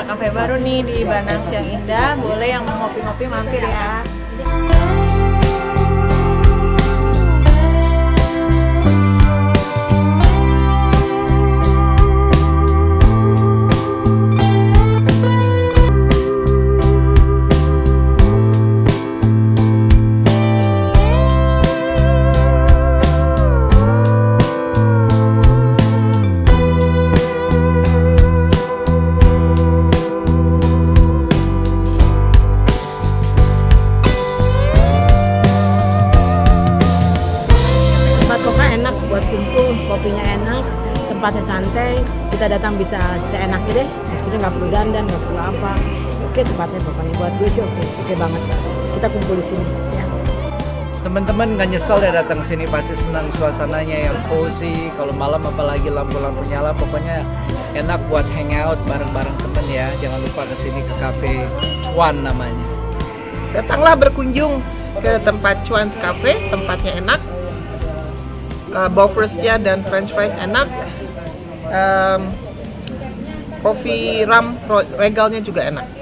kafe baru nih di Bandang Siang Indah. Boleh yang mau ngopi-ngopi mampir ya. Enak buat kumpul, kopinya enak, tempatnya santai, kita datang bisa seenaknya deh, maksudnya nggak perlu dandan, nggak perlu apa. Oke, tempatnya pokoknya buat gue sih oke banget. Kita kumpul di sini. Ya. Teman-teman nggak nyesel ya datang ke sini, pasti senang suasananya yang cozy. Kalau malam apalagi lampu-lampu nyala, pokoknya enak buat hangout bareng-bareng temen ya. Jangan lupa ke sini ke cafe Cuan namanya. Datanglah berkunjung ke tempat Cuan's Cafe, tempatnya enak. Bofrostnya dan French fries enak, kopi rum regalnya juga enak.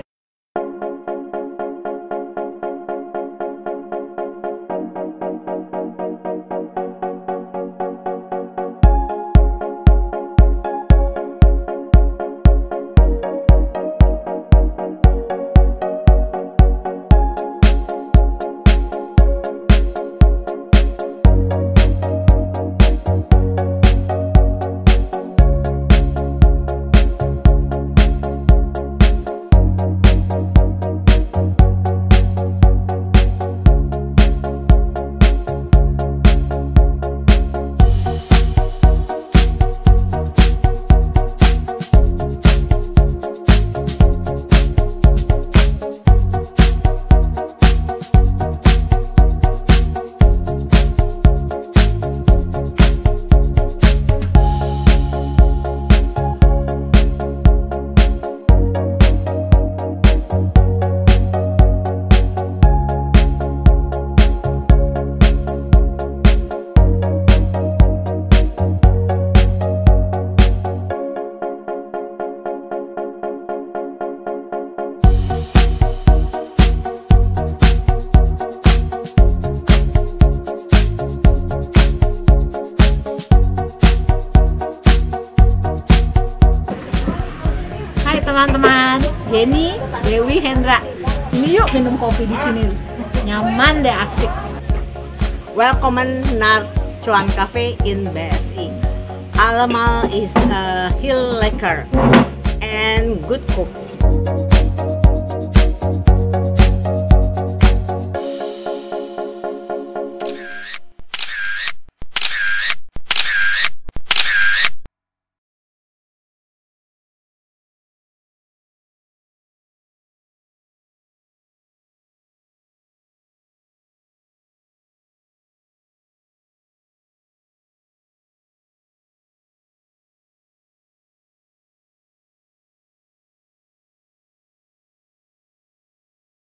Teman-teman, Jenny, Dewi, Hendra, sini yuk minum kopi di sini, nyaman deh, asik. Welcome naar Cuan Cafe in BSI. Allemaal is heel lekker and good cook.